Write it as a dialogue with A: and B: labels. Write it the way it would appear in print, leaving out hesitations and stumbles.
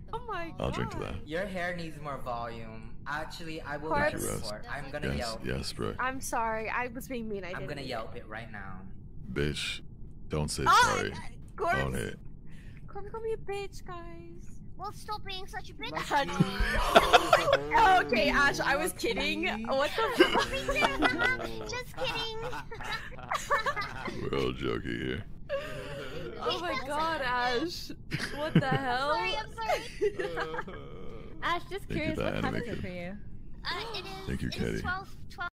A: Oh my god.
B: I'll drink to that.
C: Your hair needs more volume. Actually, I will
A: Corpse.
C: get a report. I'm gonna yelp.
B: Yes, Brooke.
A: I'm sorry. I was being mean.
C: I'm gonna yelp it right now.
B: Bitch, don't say sorry.
A: Corpse.
B: Own it.
A: Corpse, call me a bitch, guys.
D: Well, stop being such a bitch.
A: Okay, Ash, I was kidding. What the fuck?
D: Just kidding.
B: We're all joking here.
A: Oh my god, Ash. What the hell?
D: I'm sorry.
E: Ash, just
B: Thank you,
E: curious, what
B: Diana,
E: time is
B: make
E: it
B: it-
E: for you?
D: It is.
B: Thank you,
D: It
B: Katie.
D: is 12